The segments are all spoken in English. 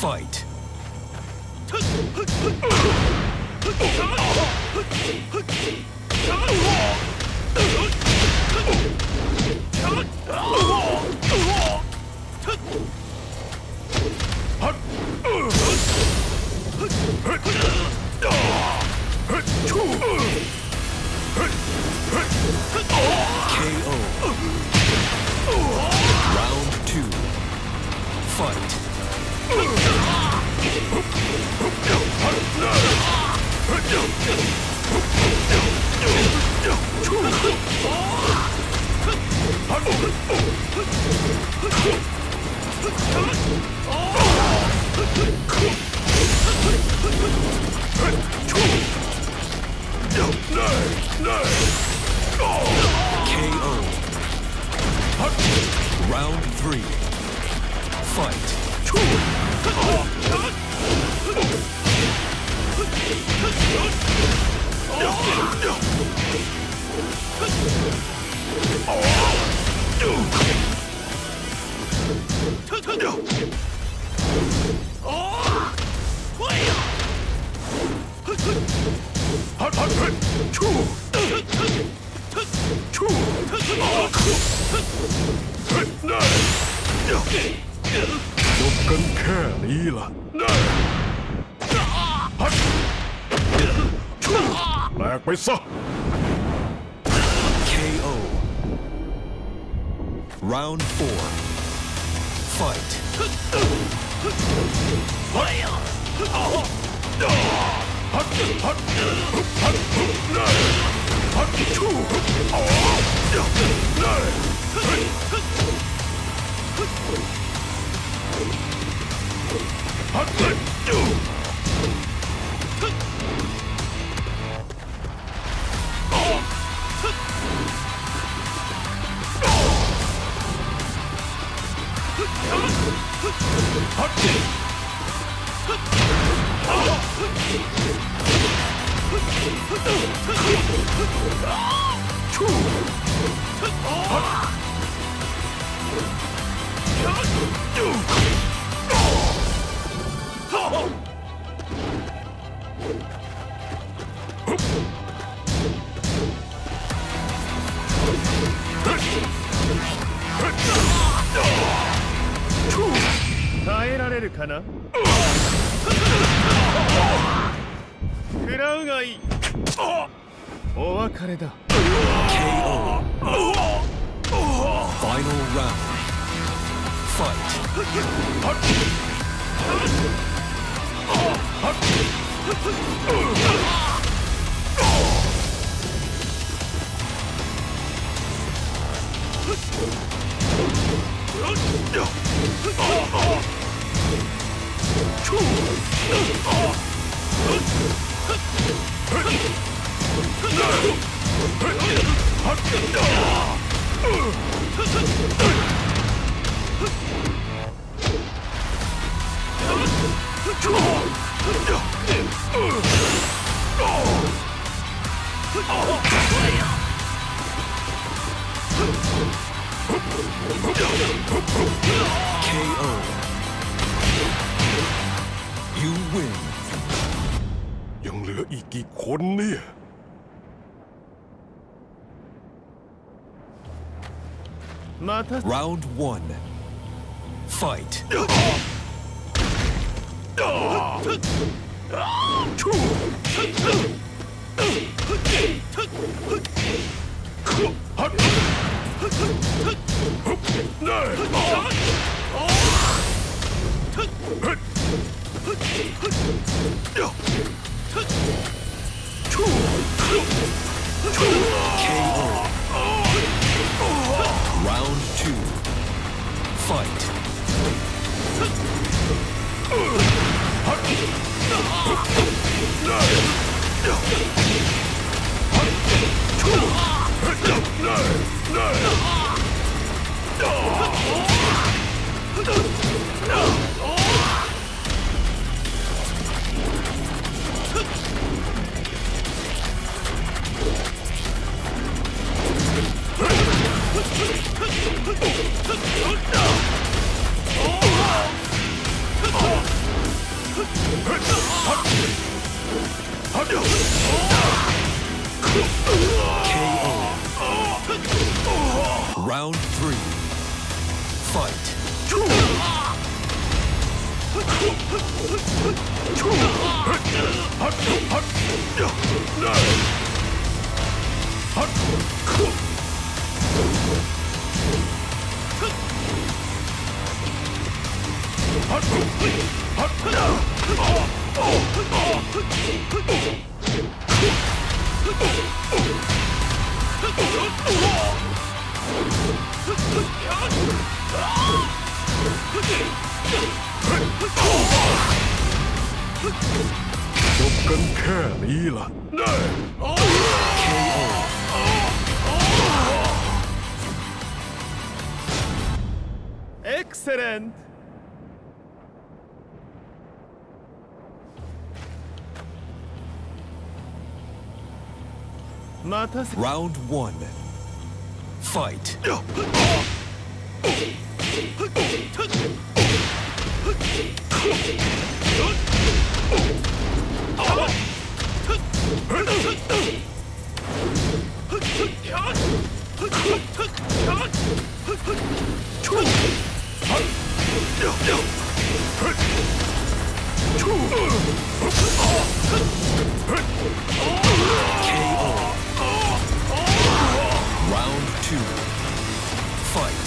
Fight. KO. Round 2. Fight. KO. Round 3. Fight.จบกันแค่นี้ล่ะแหลกไปซะ KO Round 4 Fight耐えられるかな食らうがいいお別れだ KO Final round Fight KO You win ยังเหลืออีกกี่คนเนี่ย Round 1 Fight KO Round 2 Fight จบกันแค่นี้ล่ะ Excellent. 待たせ Round 1. Fight. Round 2. Fight.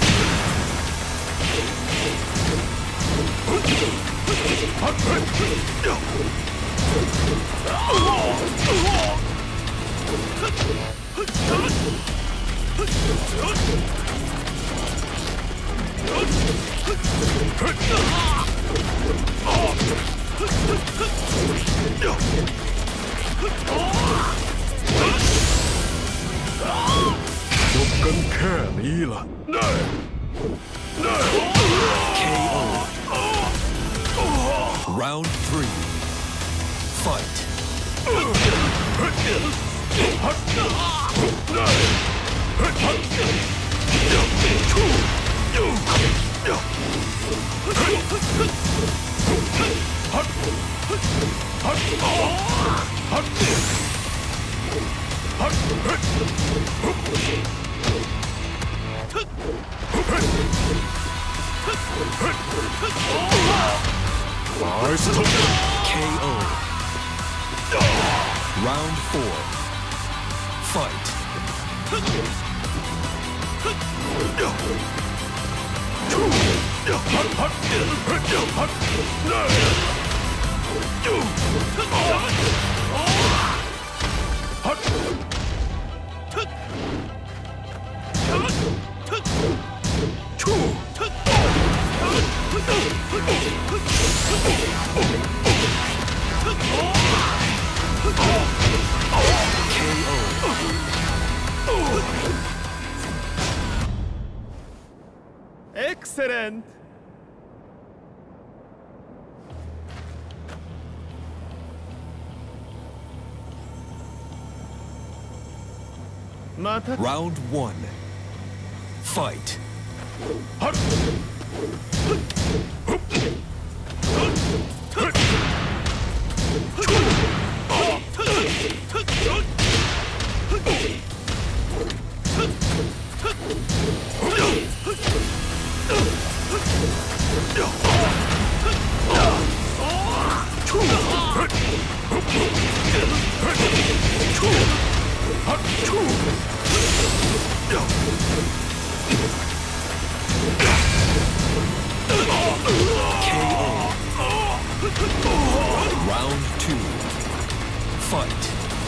จบกันแค่นี้ล่ะ KO. Round 3. Fight. KO. Round 4. Fight. Excellent. また Round 1. Fight. Round 2. Fight.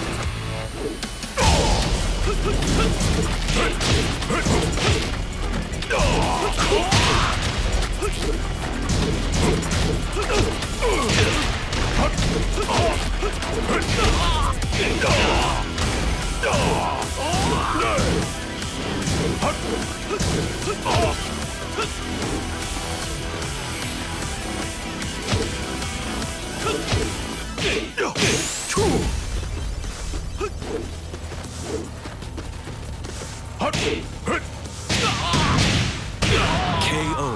KO.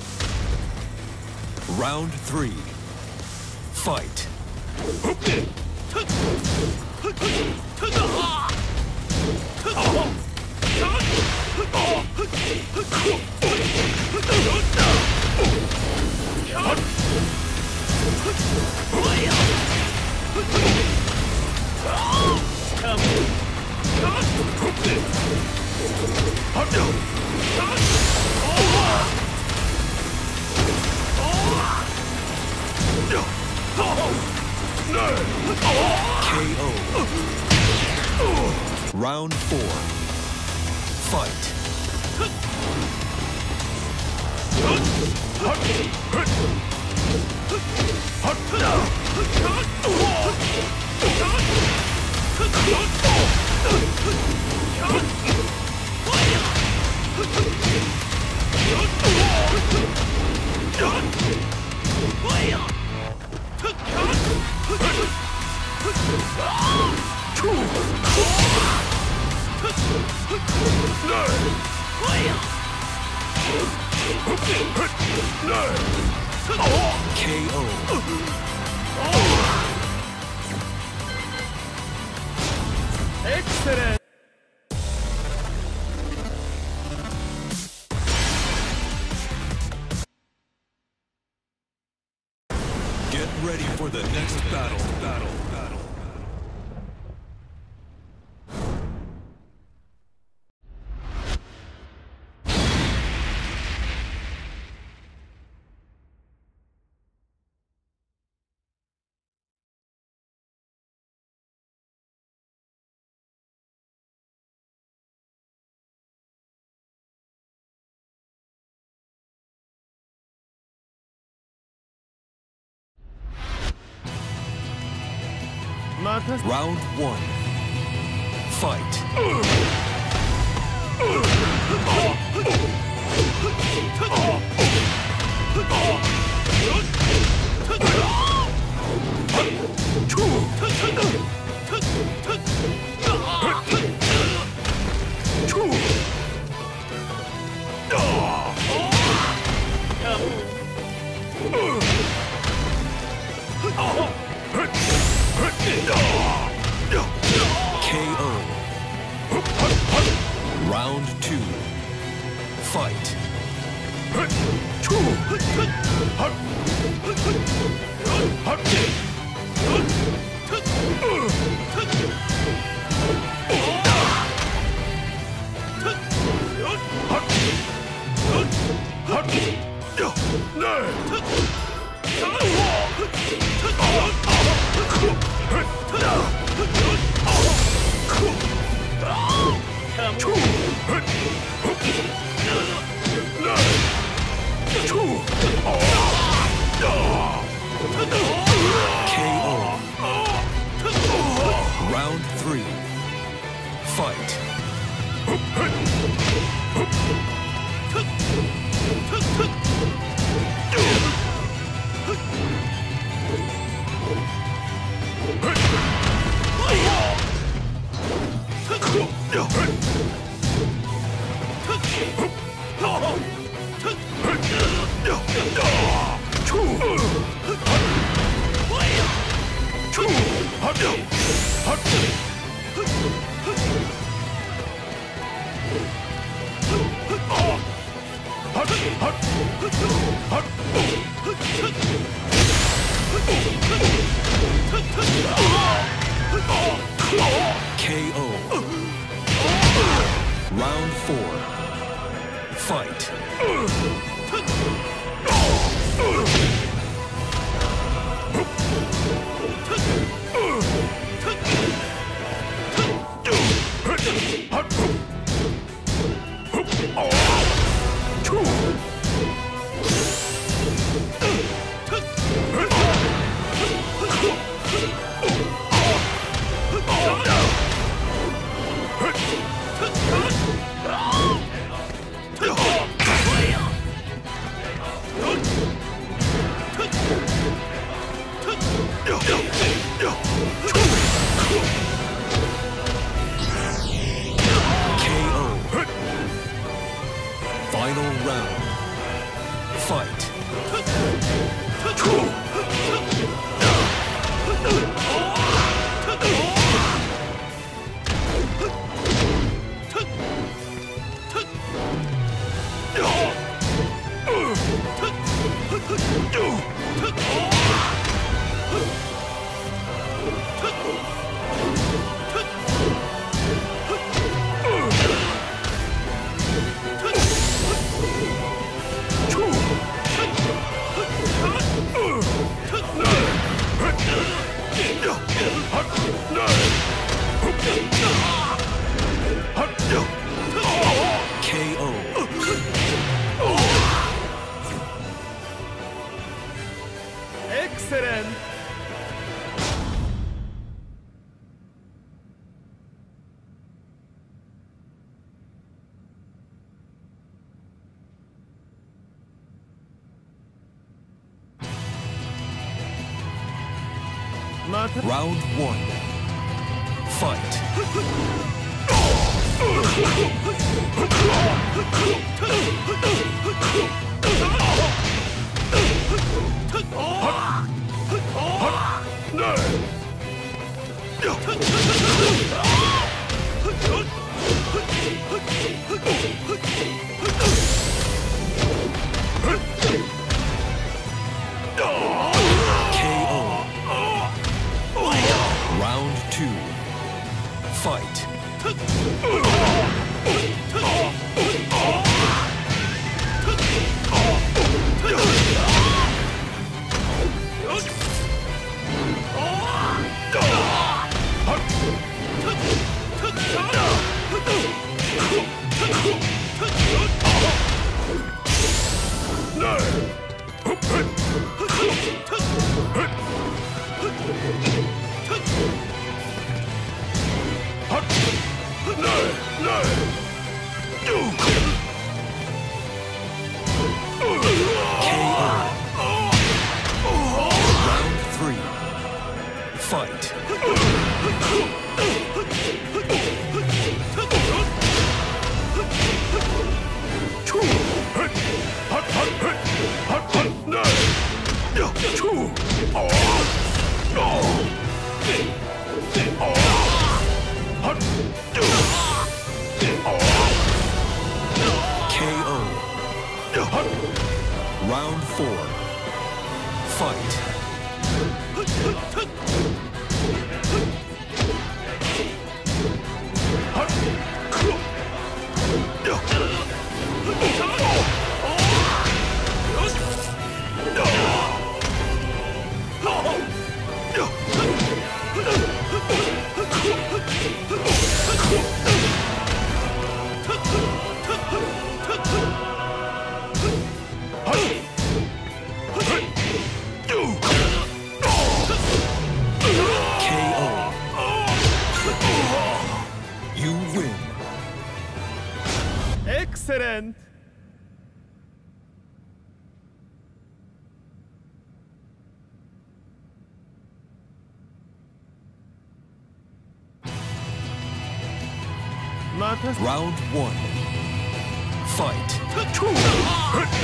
Round 3. Fight. KO. Round 4. Fight. KO. Excellent. Get ready for the next battle. Round 1. Fight. KO. Round 2. Fight. KO. Round 3. Fight. KO. Round 4. Fight. Excellent! Round 1. Fight. Round 2. Fight. Round 3. Fight. KO. Round 4. Fight. You win. Excellent! Round 1. Fight.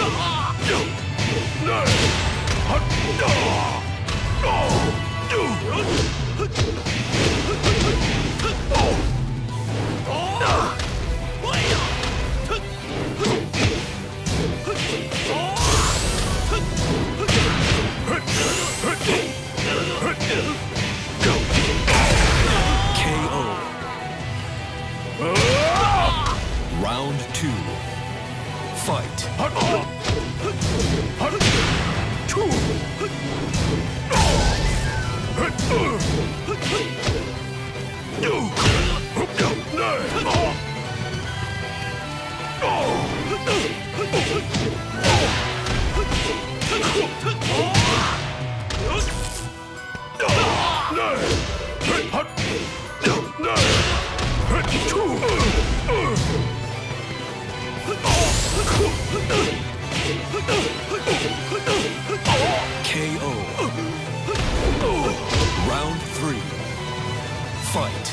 KO. Round 2. Fight. KO. Round 3. Fight.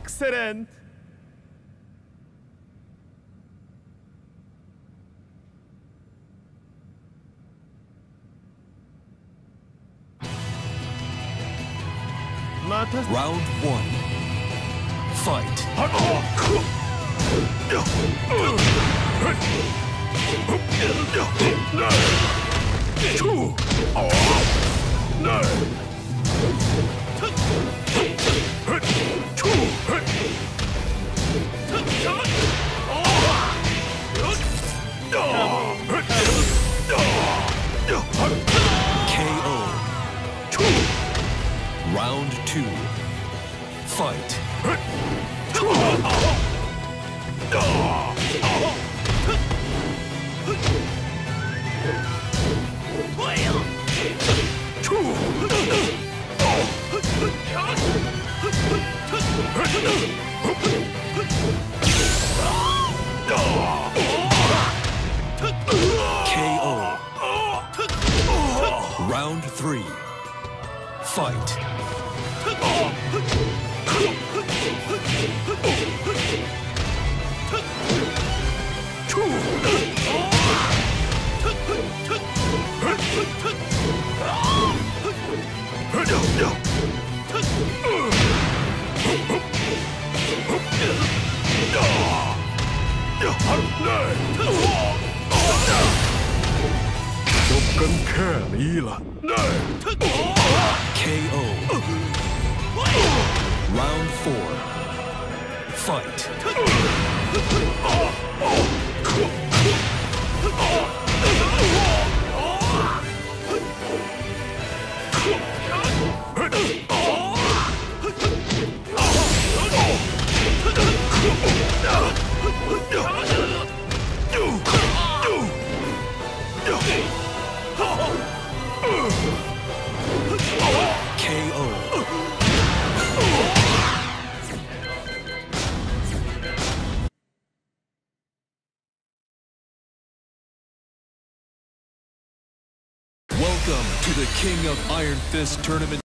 Excellent. Round 1. Fight. KO. Round 2. Fight. KO. Round 3. Fight. จบกันแค่นี้ล่ะ KO. Round 4. Fight. KO. Welcome to the King of Iron Fist tournament.